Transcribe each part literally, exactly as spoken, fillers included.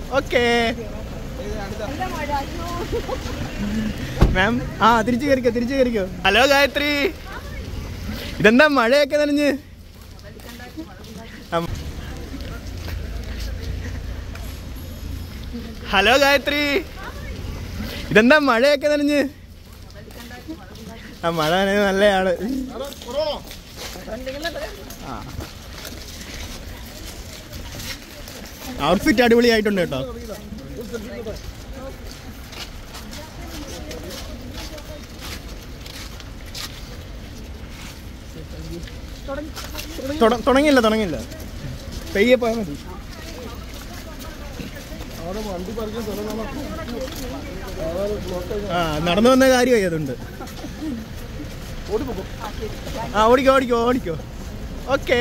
Okay ma'am. ആ തിരിച്ചു കയറിക്കോ തിരിച്ചു കയറിക്കോ. ഹലോ ഗായത്രി, ഇതെന്താ മഴയൊക്കെ നനഞ്ഞ്? ഹലോ ഗായത്രി, ഇതെന്താ മഴയൊക്കെ നനഞ്ഞ്? ആ മഴ നനഞ്ഞ് നല്ലതാണ്. ഔട്ട്ഫിറ്റ് അടിപൊളിയായിട്ടുണ്ട് കേട്ടോ. തുടങ്ങിയില്ല തുടങ്ങിയില്ല പെയ്യെ പോയാൽ മതി. ആ നടന്നു വന്ന കാര്യമായി അതുണ്ട്. ആ ഓടിക്കോ ഓടിക്കോ ഓടിക്കോ. Okay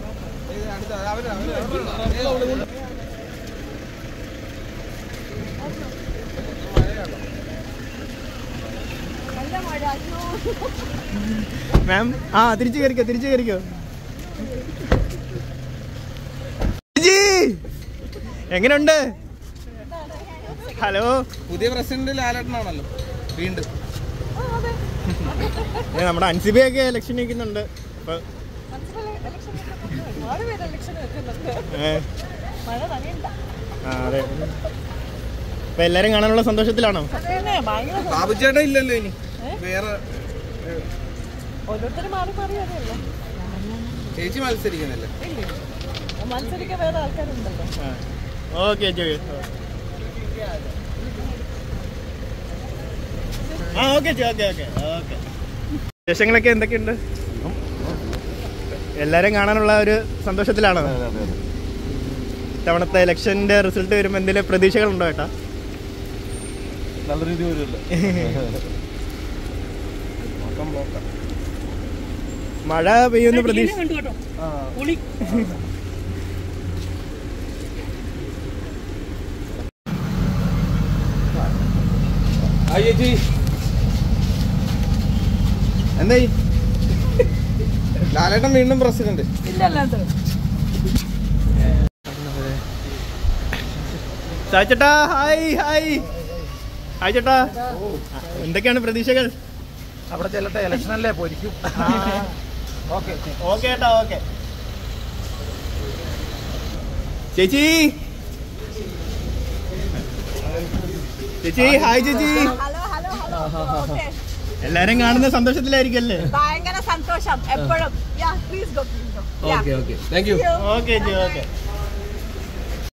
ma'am. ആ തിരിച്ചു കയറിക്കോ തിരിച്ചു കയറിക്കോ. എങ്ങനെയുണ്ട്? ഹലോ, പുതിയ പ്രസിഡന്റ് ലാലേട്ടനാണല്ലോ വീണ്ടും. നമ്മുടെ അൻസിബയൊക്കെ ഇലക്ഷൻ നിൽക്കുന്നുണ്ട്. അതെ, അപ്പൊ എല്ലാരും കാണാനുള്ള സന്തോഷത്തിലാണോ? ബാബു ചേട്ടൻ ഇല്ലല്ലോ ഇനി, വേറെ ചേച്ചി മത്സരിക്കുന്നില്ല. ഓക്കെ ആ ഓക്കെ ഓക്കെ ഓക്കെ ഓക്കെ. വിശേഷങ്ങളൊക്കെ എന്തൊക്കെയുണ്ട്? എല്ലാരും കാണാനുള്ള ഒരു സന്തോഷത്തിലാണോ? തവണത്തെ ഇലക്ഷന്റെ റിസൾട്ട് വരുമ്പോ എന്തെങ്കിലും പ്രതീക്ഷകളുണ്ടോ ഏട്ടാ? നല്ല രീതി വരുമല്ലോ. മഴ പെയ്യുന്ന പ്രതീക്ഷ. എന്തായി ലാലേട്ടൻ വീണ്ടും പ്രസിഡന്റ്? ചേട്ടാ ഹായ് ഹായ് ഹായ് ചേട്ടാ, എന്തൊക്കെയാണ് പ്രതീക്ഷകൾ? അവിടെ ചെല്ലട്ടെ, ഇലക്ഷൻ അല്ലേ പോയിരിക്കും. ഓക്കെ ഓക്കെ ഏട്ടാ ഓക്കെ. ചേച്ചി ചേച്ചി ഹായ് ചേച്ചി. എല്ലാരും കാണുന്ന സന്തോഷത്തിലായിരിക്കല്ലേ? ഭയങ്കര സന്തോഷം എപ്പോഴും. Okay okay thank you. Okay okay.